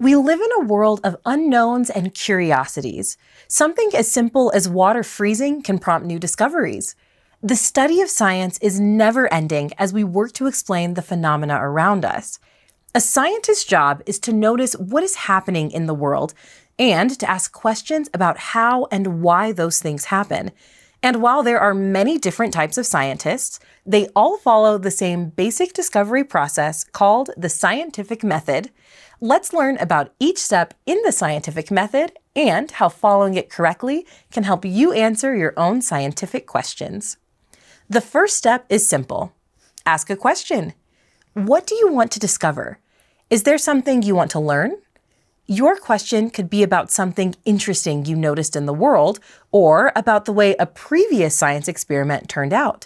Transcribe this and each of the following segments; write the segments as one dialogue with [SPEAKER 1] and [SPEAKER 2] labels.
[SPEAKER 1] We live in a world of unknowns and curiosities. Something as simple as water freezing can prompt new discoveries. The study of science is never ending as we work to explain the phenomena around us. A scientist's job is to notice what is happening in the world and to ask questions about how and why those things happen. And while there are many different types of scientists, they all follow the same basic discovery process called the scientific method. Let's learn about each step in the scientific method and how following it correctly can help you answer your own scientific questions. The first step is simple. Ask a question. What do you want to discover? Is there something you want to learn? Your question could be about something interesting you noticed in the world or about the way a previous science experiment turned out.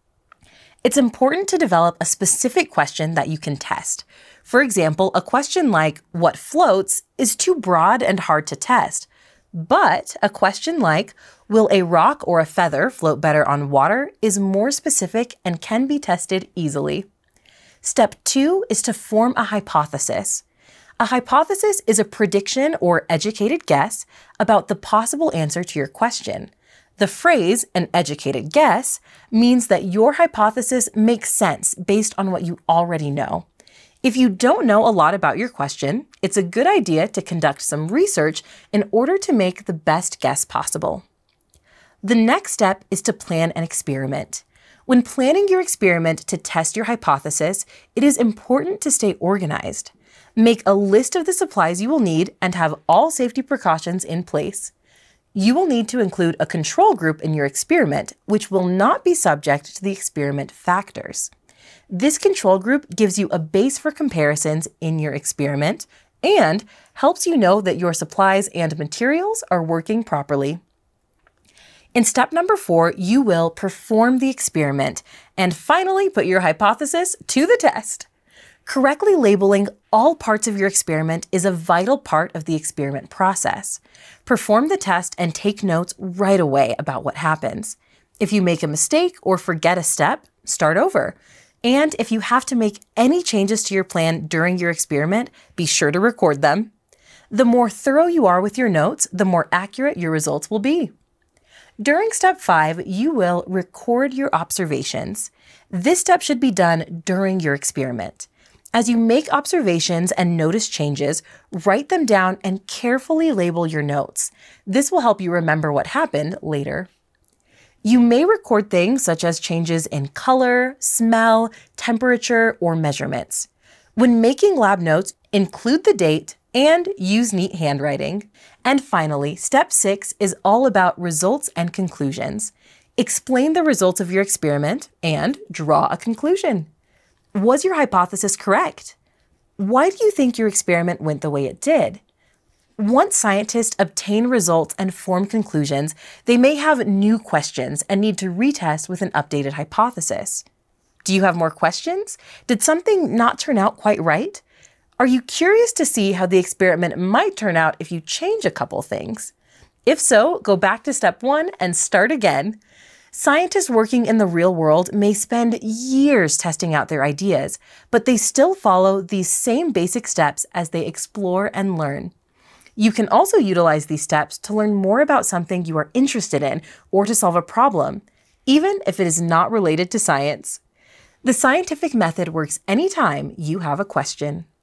[SPEAKER 1] It's important to develop a specific question that you can test. For example, a question like, "What floats?" is too broad and hard to test. But a question like, "Will a rock or a feather float better on water?" is more specific and can be tested easily. Step 2 is to form a hypothesis. A hypothesis is a prediction or educated guess about the possible answer to your question. The phrase, "an educated guess," means that your hypothesis makes sense based on what you already know. If you don't know a lot about your question, it's a good idea to conduct some research in order to make the best guess possible. The next step is to plan an experiment. When planning your experiment to test your hypothesis, it is important to stay organized. Make a list of the supplies you will need and have all safety precautions in place. You will need to include a control group in your experiment, which will not be subject to the experiment factors. This control group gives you a base for comparisons in your experiment and helps you know that your supplies and materials are working properly. In step number 4, you will perform the experiment and finally put your hypothesis to the test. Correctly labeling all parts of your experiment is a vital part of the experiment process. Perform the test and take notes right away about what happens. If you make a mistake or forget a step, start over. And if you have to make any changes to your plan during your experiment, be sure to record them. The more thorough you are with your notes, the more accurate your results will be. During step 5, you will record your observations. This step should be done during your experiment. As you make observations and notice changes, write them down and carefully label your notes. This will help you remember what happened later. You may record things such as changes in color, smell, temperature, or measurements. When making lab notes, include the date and use neat handwriting. And finally, step 6 is all about results and conclusions. Explain the results of your experiment and draw a conclusion. Was your hypothesis correct? Why do you think your experiment went the way it did? Once scientists obtain results and form conclusions, they may have new questions and need to retest with an updated hypothesis. Do you have more questions? Did something not turn out quite right? Are you curious to see how the experiment might turn out if you change a couple things? If so, go back to step 1 and start again. Scientists working in the real world may spend years testing out their ideas, but they still follow these same basic steps as they explore and learn. You can also utilize these steps to learn more about something you are interested in or to solve a problem, even if it is not related to science. The scientific method works anytime you have a question.